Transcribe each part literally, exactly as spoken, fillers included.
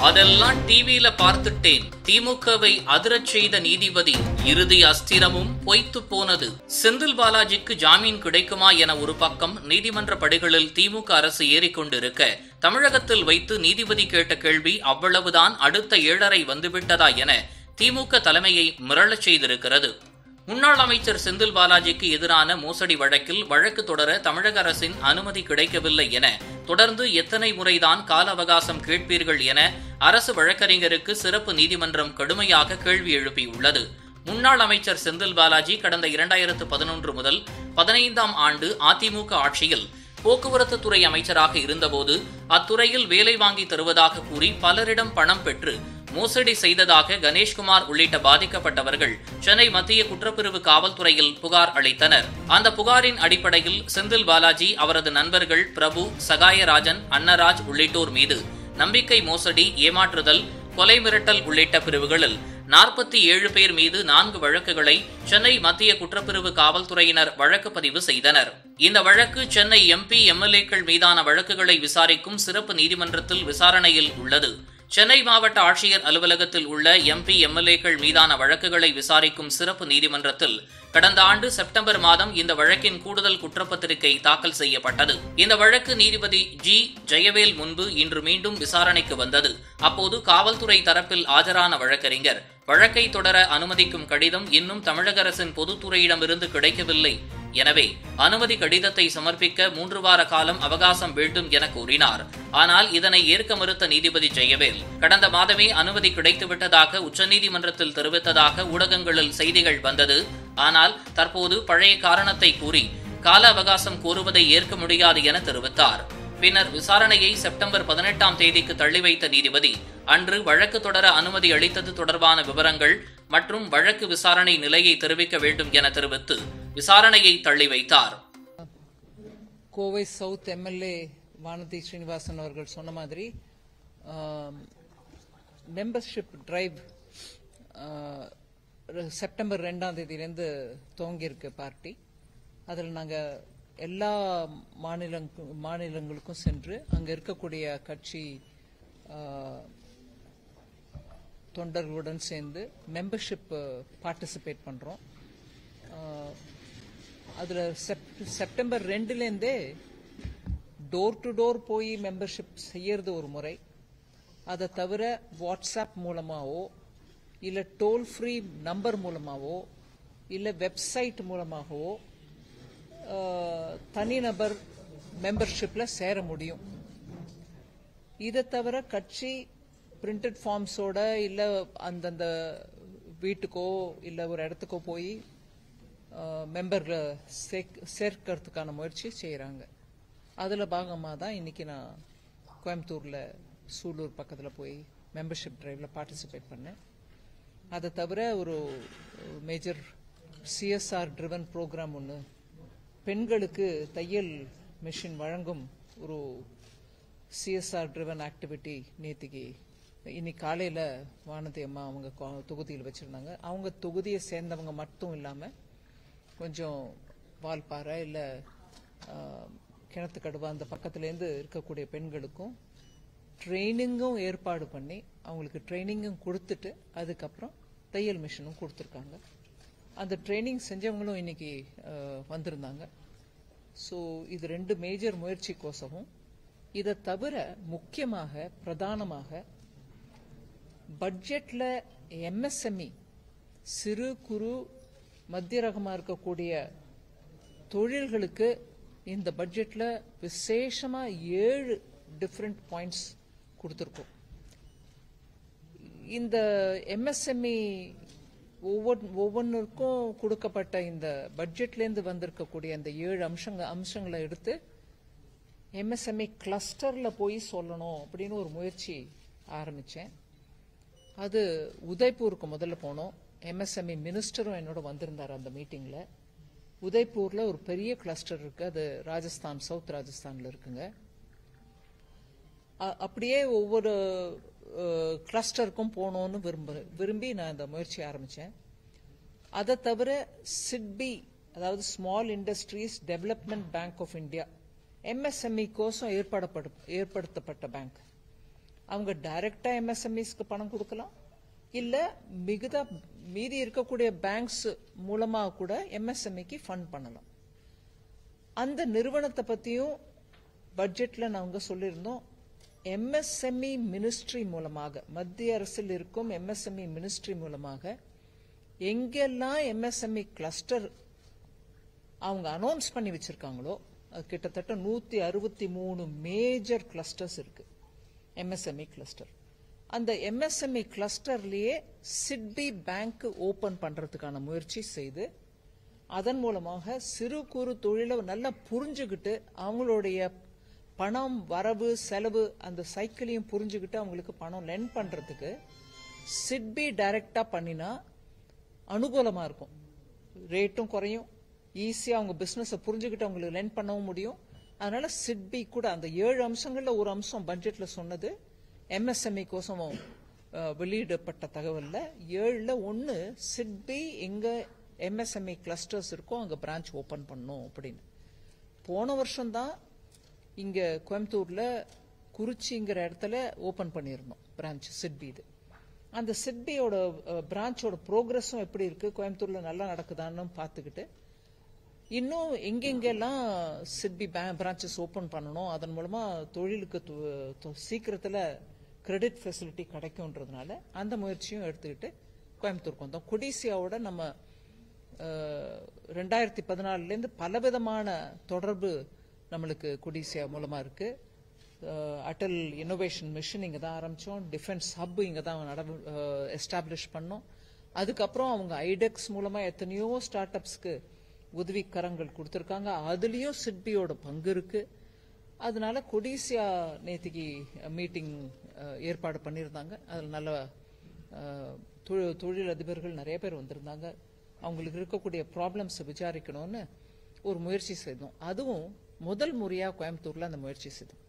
அதெல்லாம் டிவியில பார்த்துட்டேன். திமுகவை அதிரச் செய்த நீதிபதி இறுதி அஸ்திரமும் பொய்த்து போனது. செந்தில் பாலாஜிக்கு ஜாமீன் கிடைக்குமா என ஒரு பக்கம் நீதிமன்ற படிகளில் திமுக அரசு ஏறிக்கொண்டிருக்க, தமிழகத்தில் வைத்து நீதிபதி கேட்ட கேள்வி அவ்வளவுதான், அடுத்த ஏழரை வந்துவிட்டதா என திமுக தலைமையை மிரளச் செய்திருக்கிறது. முன்னாள் அமைச்சர் செந்தில் பாலாஜிக்கு எதிரான மோசடி வழக்கில் வழக்கு தொடர தமிழக அரசின் அனுமதி கிடைக்கவில்லை என தொடர்ந்து எத்தனை முறைதான் கால அவகாசம் கேட்பீர்கள் என அரசு வழக்கறிஞருக்கு சிறப்பு நீதிமன்றம் கடுமையாக கேள்வி எழுப்பியுள்ளது. முன்னாள் அமைச்சர் செந்தில் பாலாஜி கடந்த இரண்டாயிரத்து பதினொன்று முதல் பதினைந்தாம் ஆண்டு அதிமுக ஆட்சியில் போக்குவரத்து துறை அமைச்சராக இருந்தபோது அத்துறையில் வேலை வாங்கி தருவதாக கூறி பலரிடம் பணம் பெற்று மோசடி செய்ததாக கணேஷ்குமார் உள்ளிட்ட பாதிக்கப்பட்டவர்கள் சென்னை மத்திய குற்றப்பிரிவு காவல்துறையில் புகார் அளித்தனர். அந்த புகாரின் அடிப்படையில் செந்தில் பாலாஜி, அவரது நண்பர்கள் பிரபு, சகாயராஜன், அன்னராஜ் உள்ளிட்டோர் மீது நம்பிக்கை மோசடி, ஏமாற்றுதல், கொலை மிரட்டல் உள்ளிட்ட பிரிவுகளில் நாற்பத்தி ஏழு பேர் மீது நான்கு வழக்குகளை சென்னை மத்திய குற்றப்பிரிவு காவல்துறையினர் வழக்கு பதிவு செய்தனர். இந்த வழக்கு சென்னை எம்பி, எம்எல்ஏக்கள் மீதான வழக்குகளை விசாரிக்கும் சிறப்பு நீதிமன்றத்தில் விசாரணையில் உள்ளது. சென்னை மாவட்ட ஆட்சியர் அலுவலகத்தில் உள்ள எம்பி, எம்எல்ஏக்கள் மீதான வழக்குகளை விசாரிக்கும் சிறப்பு நீதிமன்றத்தில் கடந்த ஆண்டு செப்டம்பர் மாதம் இந்த வழக்கின் கூடுதல் குற்றப்பத்திரிகை தாக்கல் செய்யப்பட்டது. இந்த வழக்கு நீதிபதி ஜி ஜெயவேல் முன்பு இன்று மீண்டும் விசாரணைக்கு வந்தது. அப்போது காவல்துறை தரப்பில் ஆஜரான வழக்கறிஞர், வழக்கை தொடர அனுமதிக்கும் கடிதம் இன்னும் தமிழக அரசின் பொதுத்துறையிடமிருந்து கிடைக்கவில்லை, எனவே அனுமதி கடிதத்தை சமர்ப்பிக்க மூன்று வார காலம் அவகாசம் வேண்டும் என கூறினார். ஆனால் இதனை ஏற்க மறுத்த நீதிபதி ஜெயவேல், கடந்த மாதமே அனுமதி கிடைத்துவிட்டதாக உச்சநீதிமன்றத்தில் தெரிவித்ததாக ஊடகங்களில் செய்திகள் வந்தது. ஆனால் தற்போது பழைய காரணத்தை கூறி கால அவகாசம் கோருவதை ஏற்க முடியாது என தெரிவித்தார். பின்னர் விசாரணையை செப்டம்பர் பதினெட்டாம் தேதிக்கு தள்ளி வைத்த நீதிபதி, அன்று வழக்கு தொடர அனுமதி அளித்தது தொடர்பான விவரங்கள் மற்றும் வழக்கு விசாரணை நிலையை தெரிவிக்க வேண்டும் என தெரிவித்து விசாரணையை தள்ளி வைத்தார். கோவை சவுத் எம்எல்ஏ வானதி ஸ்ரீனிவாசன் அவர்கள் சொன்ன மாதிரி மெம்பர்ஷிப் டிரைவ் செப்டம்பர் ரெண்டாம் தேதியிலேருந்து துவங்கியிருக்கு பார்ட்டி. அதில் நாங்கள் எல்லா மாநில மாநிலங்களுக்கும் சென்று அங்கே இருக்கக்கூடிய கட்சி தொண்டர்களுடன் சேர்ந்து மெம்பர்ஷிப் பார்ட்டிசிபேட் பண்ணுறோம். அதில் செப் செப்டம்பர் ரெண்டுலேருந்தே டோர் டு டோர் போய் மெம்பர்ஷிப் செய்யறது ஒரு முறை. அதை தவிர வாட்ஸ்அப் மூலமாகவோ இல்லை டோல் ஃப்ரீ நம்பர் மூலமாகவோ இல்லை வெப்சைட் மூலமாகவோ தனிநபர் மெம்பர்ஷிப்பில் சேர முடியும். இதை தவிர கட்சி பிரிண்டட் ஃபார்ம்ஸோட இல்லை அந்தந்த வீட்டுக்கோ இல்லை ஒரு இடத்துக்கோ போய் மெம்பர்களை சேர்க்கறதுக்கான முயற்சி செய்கிறாங்க. அதில் பாகமாக தான் இன்றைக்கி நான் கோயம்புத்தூரில் சூலூர் பக்கத்தில் போய் மெம்பர்ஷிப் டிரைவில் பார்ட்டிசிபேட் பண்ணேன். அதை தவிர ஒரு மேஜர் சிஎஸ்ஆர் ட்ரிவன் ப்ரோக்ராம் ஒன்று, பெண்களுக்கு தையல் மிஷின் வழங்கும் ஒரு சிஎஸ்ஆர் ட்ரிவன் ஆக்டிவிட்டி நேற்றுக்கு இன்னைக்கு காலையில் வானதி அம்மா அவங்க தொகுதியில் வச்சுருந்தாங்க. அவங்க தொகுதியை சேர்ந்தவங்க மட்டும் இல்லாமல் கொஞ்சம் வால்பாறை இல்லை கிணத்துக்கடுவா அந்த பக்கத்துலேருந்து இருக்கக்கூடிய பெண்களுக்கும் ட்ரைனிங்கும் ஏற்பாடு பண்ணி அவங்களுக்கு ட்ரைனிங்கும் கொடுத்துட்டு அதுக்கப்புறம் தையல் மிஷினும் கொடுத்துருக்காங்க. அந்த ட்ரைனிங் செஞ்சவங்களும் இன்னைக்கு வந்திருந்தாங்க. ஸோ இது ரெண்டு மேஜர் முயற்சிக்கோசமும், இதை தவிர முக்கியமாக பிரதானமாக பட்ஜெட்ல எம்எஸ்எம்இ சிறு குறு மத்திய ரகமாக இருக்கக்கூடிய தொழில்களுக்கு இந்த பட்ஜெட்ல விசேஷமா ஏழு டிஃப்ரெண்ட் பாயிண்ட்ஸ் கொடுத்துருக்கோம். இந்த எம்எஸ்எம்இ ஒவ்வொரு ஒவ்வொன்றுக்கும் கொடுக்கப்பட்ட இந்த பட்ஜெட்லேருந்து வந்திருக்கக்கூடிய இந்த ஏழு அம்சங்க அம்சங்களை எடுத்து எம்எஸ்எம்இ கிளஸ்டரில் போய் சொல்லணும் அப்படின்னு ஒரு முயற்சி ஆரம்பித்தேன். அது உதய்பூருக்கு முதல்ல போனோம். எம்எஸ்எம்இ மினிஸ்டரும் என்னோட வந்திருந்தார் அந்த மீட்டிங்கில். உதய்பூரில் ஒரு பெரிய கிளஸ்டர் இருக்குது, அது ராஜஸ்தான், சவுத் ராஜஸ்தானில் இருக்குங்க. அப்படியே ஒவ்வொரு கிளஸ்டருக்கும் போகணும்னு விரும்ப விரும்பி நான் இந்த முயற்சி ஆரம்பித்தேன். அதை தவிர சிட்பி, அதாவது small industries development bank of India, MSME கோசம் ஏற்பாடு ஏற்படுத்தப்பட்ட பேங்க், அவங்க டைரக்டா எம்எஸ்எம்இஸ்க்கு பணம் கொடுக்கலாம், இல்ல மிகுதா மீதி இருக்கக்கூடிய பேங்க்ஸ் மூலமா கூட எம்எஸ்எம்இக்கு ஃபண்ட் பண்ணலாம். அந்த நிறுவனத்தை பத்தியும் பட்ஜெட்ல நாங்க சொல்லியிருந்தோம். எம்எஸ்எம்இ மினிஸ்ட்ரி மூலமாக, மத்திய அரசில் இருக்கும் எம்எஸ்எம்இ மினிஸ்ட்ரி மூலமாக எங்கெல்லாம் எம்எஸ்எம்இ கிளஸ்டர் அவங்க அனௌன்ஸ் பண்ணி வச்சிருக்காங்களோ, அது கிட்டத்தட்ட நூத்தி அறுபத்தி மூணு மேஜர் கிளஸ்டர்ஸ் இருக்கு எம்எஸ்எம்இ கிளஸ்டர். அந்த எம்எஸ்எம்இ கிளஸ்டர்லயே சிட்பி பேங்க் ஓபன் பண்றதுக்கான முயற்சி செய்து அதன் மூலமாக சிறு குறு தொழிலை நல்லா புரிஞ்சுக்கிட்டு அவங்களுடைய பணம் வரவு செலவு அந்த சைக்கிளையும் புரிஞ்சுக்கிட்டு அவங்களுக்கு பணம் லெண்ட் பண்றதுக்கு சிட்பி டைரக்டா பண்ணினா அனுகூலமா இருக்கும். ரேட்டும் குறையும், ஈஸியா அவங்க பிசினஸ் புரிஞ்சுக்கிட்டு அவங்களுக்கு லெண்ட் பண்ணவும் முடியும். அதனால சிட்பி கூட அந்த ஏழு அம்சங்கள்ல ஒரு அம்சம் பட்ஜெட்ல சொன்னது எம்எஸ்எம்இ கோசம் வெளியிடப்பட்ட தகவல்ல ஏழுல ஒன்னு சிட்பி எங்க எம்எஸ்எம்இ கிளஸ்டர்ஸ் இருக்கோ அங்க பிரான்ச் ஓபன் பண்ணும் அப்படின்னு. போன வருஷம் தான் இங்க கோயம்புத்தூர்ல குறிச்சிங்கிற இடத்துல ஓபன் பண்ணிருந்தோம் பிரான்ச் சிட்பி. இது அந்த சிட்பியோட பிரான்ச்சோட ப்ரோக்ரஸும் எப்படி இருக்கு, கோயம்புத்தூர்ல நல்லா நடக்குதான்னு பார்த்துக்கிட்டு இன்னும் எங்கெங்கெல்லாம் சிட்பி பிரான்ச்சஸ் ஓபன் பண்ணணும், அதன் மூலமா தொழிலுக்கு சீக்கிரத்துல கிரெடிட் ஃபெசிலிட்டி கிடைக்கும்ன்றதுனால அந்த முயற்சியும் எடுத்துக்கிட்டு கோயம்புத்தூருக்கு வந்தோம். கொடிசியாவோட நம்ம ரெண்டாயிரத்தி பதினாலுல இருந்து பலவிதமான தொடர்பு நம்மளுக்கு கொடிசியா மூலமா இருக்கு. அட்டல் இன்னோவேஷன் மிஷன் இங்க தான் ஆரம்பிச்சோம், டிஃபென்ஸ் ஹப் இங்க தான் எஸ்டாப்ளிஷ் பண்ணோம். அதுக்கப்புறம் அவங்க ஐடெக்ஸ் மூலமா எத்தனையோ ஸ்டார்ட் அப்ஸ்க்கு உதவி கரங்கள் கொடுத்திருக்காங்க, அதுலயும் சிட்பியோட பங்கு இருக்கு. அதனால கொடிசியா நேத்திக்கு மீட்டிங் ஏற்பாடு பண்ணியிருந்தாங்க. அதில் நல்ல தொழில் அதிபர்கள் நிறைய பேர் வந்திருந்தாங்க. அவங்களுக்கு இருக்கக்கூடிய ப்ராப்ளம்ஸ் விசாரிக்கணும்னு ஒரு முயற்சி செய்தோம். அதுவும் முதல் முறையா கோயம்புத்தூர்ல அந்த முயற்சி செய்தோம்.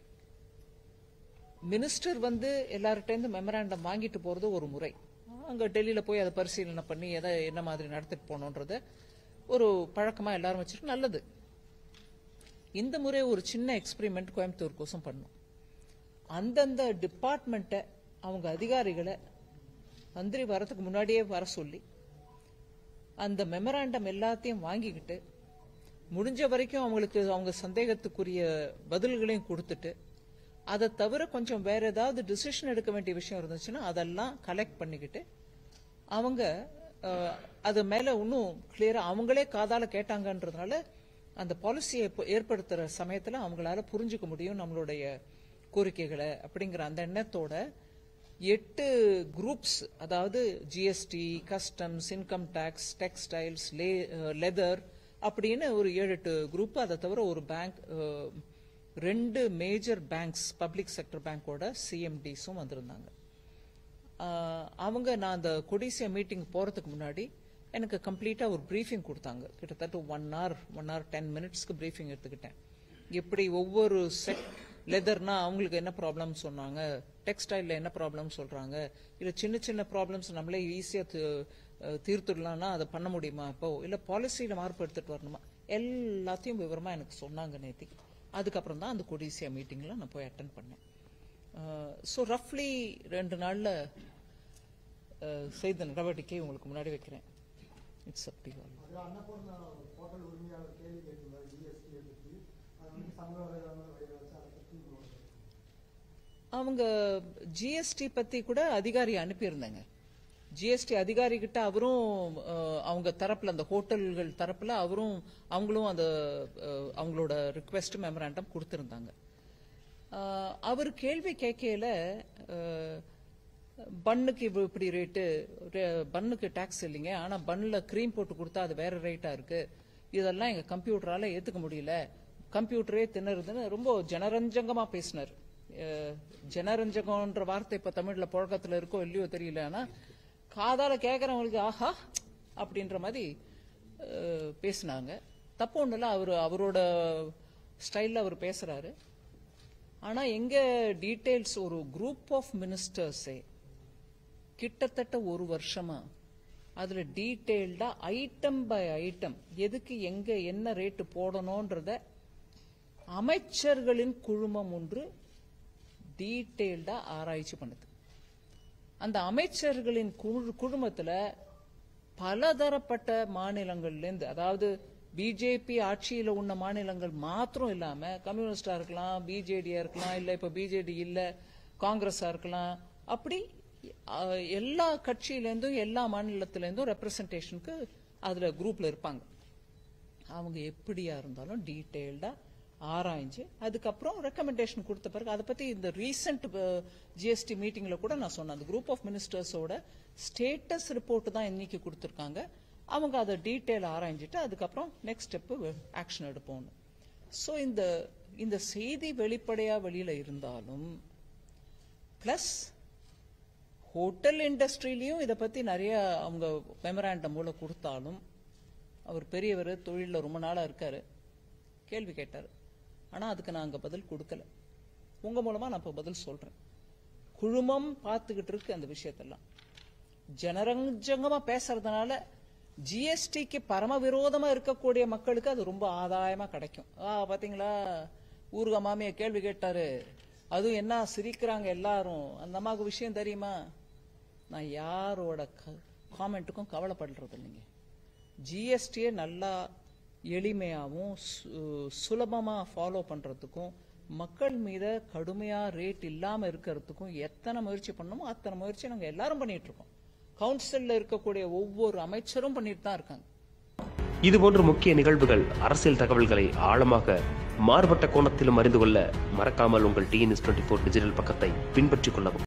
மினிஸ்டர் வந்து எல்லார்கிட்ட மெமராண்டம் வாங்கிட்டு போறது ஒரு முறை, அங்க டெல்லியில போய் அதை பரிசீலனை பண்ணி எதை என்ன மாதிரி நடத்திட்டு போனோன்றத ஒரு பழக்கமா எல்லாரும் வச்சுட்டு நல்லது. இந்த முறை ஒரு சின்ன எக்ஸ்பெரிமெண்ட் கோயம்புத்தூர் கோசம் பண்ணோம். அந்தந்த டிபார்ட்மெண்ட்டை அவங்க அதிகாரிகளை மந்திரி வரதுக்கு முன்னாடியே வர சொல்லி அந்த மெமராண்டம் எல்லாத்தையும் வாங்கிக்கிட்டு முடிஞ்ச வரைக்கும் அவங்களுக்கு அவங்க சந்தேகத்துக்குரிய பதில்களையும் கொடுத்துட்டு, அதை தவிர கொஞ்சம் வேற ஏதாவது டிசிஷன் எடுக்க வேண்டிய விஷயம் இருந்துச்சுன்னா அதெல்லாம் கலெக்ட் பண்ணிக்கிட்டு அவங்க அது மேல இன்னும் கிளியரா அவங்களே காதால கேட்டாங்கன்றதுனால அந்த பாலிசியை ஏற்படுத்துற சமயத்துல அவங்களால புரிஞ்சுக்க முடியும் நம்மளுடைய கோரிக்கைகளை அப்படிங்கிற அந்த எண்ணத்தோட எட்டு குரூப்ஸ், அதாவது GST, customs, income tax, textiles, leather அப்படின்னு ஒரு ஏழு எட்டு குரூப், அதை தவிர ஒரு பேங்க், ரெண்டு மேஜர் பேங்க்ஸ் பப்ளிக் செக்டர் பேங்கோட சிஎம்டிஸும் வந்திருந்தாங்க. அவங்க நான் அந்த கொடிசியா மீட்டிங் போறதுக்கு முன்னாடி எனக்கு கம்ப்ளீட்டா ஒரு பிரீஃபிங் கொடுத்தாங்க. கிட்டத்தட்ட one hour one hour ten மினிட்ஸ்க்கு பிரீஃபிங் எடுத்துக்கிட்டேன். எப்படி ஒவ்வொரு செட், லெதர்னா அவங்களுக்கு என்ன ப்ராப்ளம் சொன்னாங்க, டெக்ஸ்டைல்ல என்ன ப்ராப்ளம் சொல்றாங்க, இல்ல சின்ன சின்ன ப்ராப்ளம்ஸ் நம்மளே ஈஸியா தீர்த்துடலாம்னா அதை பண்ண முடியுமா, இப்போ இல்ல பாலிசியில மார்ப்பு எடுத்துட்டு வரணுமா, எல்லாத்தையும் விவரமா எனக்கு சொன்னாங்க நேத்தி. அதுக்கப்புறம் தான் அந்த கொடிசியா மீட்டிங்ல நான் போய் அட்டென்ட் பண்ணேன். ஸோ ரஃப்லி ரெண்டு நாள்ல செய்த நடவடிக்கை உங்களுக்கு முன்னாடி வைக்கிறேன். It's up to you. அவங்க ஜிஎஸ்டி பத்தி கூட அதிகாரி அனுப்பியிருந்தாங்க. ஜிஎஸ்டி அதிகாரி கிட்ட அவரும் அவங்க தரப்புல, அந்த ஹோட்டல்கள் தரப்புல அவரும் அவங்களும் அந்த அவங்களோட ரிக்வெஸ்ட் மெமராண்டம் கொடுத்திருந்தாங்க. அவர் கேள்வி கேட்கல, பன்னுக்கு இப்படி ரேட்டு, பன்னுக்கு டாக்ஸ் இல்லைங்க, ஆனா பன்ல கிரீம் போட்டு கொடுத்தா அது வேற ரேட்டா இருக்கு, இதெல்லாம் எங்க கம்ப்யூட்டரால ஏத்துக்க முடியல, கம்ப்யூட்டரே திணறுதுன்னு ரொம்ப ஜனரஞ்சகமா பேசினார். ஜனரஞ்சகம்ன்ற வார்த்தை இப்ப தமிழ்ல புழக்கத்துல இருக்கோ இல்லையோ தெரியல, ஆனா காதால கேட்கறவங்களுக்கு ஆஹா அப்படின்ற மாதிரி பேசினாங்க. தப்பு ஒண்ணு இல்ல, அவரு அவரோட ஸ்டைல்ல அவர் பேசுறாரு. ஆனா எங்க டீடைல்ஸ், ஒரு குரூப் ஆஃப் மினிஸ்டர்ஸே கிட்டத்தட்ட ஒரு வருஷமா அதுல டீடைல்டா ஐட்டம் பை ஐட்டம் எதுக்கு எங்க என்ன ரேட்டு போடணும்ன்றத அமைச்சர்களின் குழுமம் ஒன்று டீட்டெயில்டா ஆராய்ச்சி பண்ணுது. அந்த அமைச்சர்களின் குழு குழுமத்துல பலதரப்பட்ட மாநிலங்கள்லேருந்து, அதாவது பிஜேபி ஆட்சியில உள்ள மாநிலங்கள் மாத்திரம் இல்லாம கம்யூனிஸ்டா இருக்கலாம், பிஜேடியா இருக்கலாம், இல்ல இப்ப பிஜேடி இல்ல காங்கிரஸா இருக்கலாம், அப்படி எல்லா கட்சியிலேருந்தும் எல்லா மாநிலத்திலேருந்தும் ரெப்ரசன்டேஷனுக்கு அதுல குரூப்ல இருப்பாங்க. அவங்க எப்படியா இருந்தாலும் டீட்டெயில்டா ஆராய்ஞ்சு அதுக்கப்புறம் ரெக்கமெண்டேஷன் கொடுத்த பிறகு அதை பத்தி இந்த ரீசெண்ட் ஜிஎஸ்டி மீட்டிங்ல கூட நான் சொன்னேன். அந்த குரூப் ஆஃப் மினிஸ்டர்ஸோட ஸ்டேட்டஸ் ரிப்போர்ட் தான் இன்னைக்கு கொடுத்துருக்காங்க. அவங்க அதை டீட்டெயில் ஆராய்ஞ்சிட்டு அதுக்கப்புறம் நெக்ஸ்ட் ஸ்டெப் ஆக்ஷன் எடுப்போம். ஸோ இந்த இந்த செய்தி வெளிப்படையா வெளியில இருந்தாலும் பிளஸ் ஹோட்டல் இண்டஸ்ட்ரியிலையும் இதை பத்தி நிறைய அவங்க மெமராண்டம் மூலம் கொடுத்தாலும், அவர் பெரியவர் தொழிலில் ரொம்ப நாளா இருக்காரு, கேள்வி கேட்டார். ஆனா அதுக்கு நான் அங்க பதில் கொடுக்கல. உங்க மூலமா நான் இப்ப பதில் சொல்றேன். குழுமம் பார்த்துக்கிட்டு இருக்கு அந்த விஷயத்தெல்லாம். ஜனரஞ்சகமா பேசுறதுனால ஜிஎஸ்டிக்கு பரம விரோதமா இருக்கக்கூடிய மக்களுக்கு அது ரொம்ப ஆதாயமா கிடைக்கும். ஆ பாத்தீங்களா, ஊருக மாமிய கேள்வி கேட்டாரு, அதுவும் என்ன சிரிக்கிறாங்க எல்லாரும், அந்த அம்மாவுக்கு விஷயம் தெரியுமா? நான் யாரோட காமெண்ட்டுக்கும் கவலைப்படுறது இல்லைங்க. ஜிஎஸ்டியை நல்லா எளிமையாகவும் சுலபமா ஃபாலோ பண்றதுக்கும் மக்கள் மீது கடுமையா ரேட் இல்லாம இருக்கிறதுக்கும் எத்தனை முயற்சி பண்ணணுமோ அத்தனை முயற்சி நாங்க எல்லாரும் பண்ணிட்டு இருக்கோம். கவுன்சில்ல இருக்கக்கூடிய ஒவ்வொரு அமைச்சரும் பண்ணிட்டு தான் இருக்காங்க. இதுபோன்ற முக்கிய நிகழ்வுகள், அரசியல் தகவல்களை ஆழமாக மாறுபட்ட கோணத்திலும் அறிந்து கொள்ள மறக்காமல் உங்கள் டிஎன்எஸ் டுவெண்ட்டி ஃபோர் டிஜிட்டல் பக்கத்தை பின்பற்றிக் கொள்ளவும்.